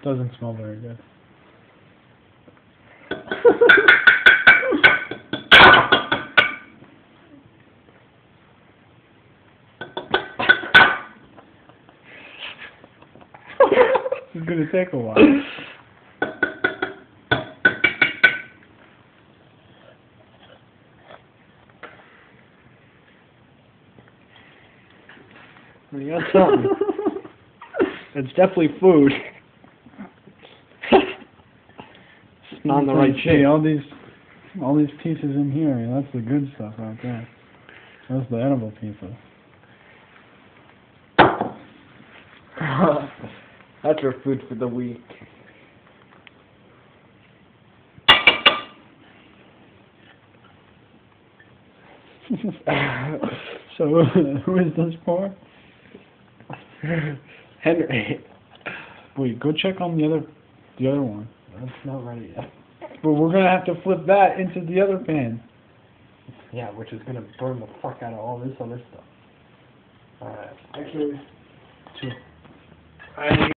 Doesn't smell very good. It's gonna take a while. You got something. It's definitely food. It's not in the right shape. All these pieces in here, that's the good stuff right there. That's the edible pieces. That's your food for the week. So, who is this for? Henry. Wait, go check on the other one. That's not ready yet. But we're gonna have to flip that into the other pan. Yeah, which is gonna burn the fuck out of all this other stuff. Alright. Actually, Sure.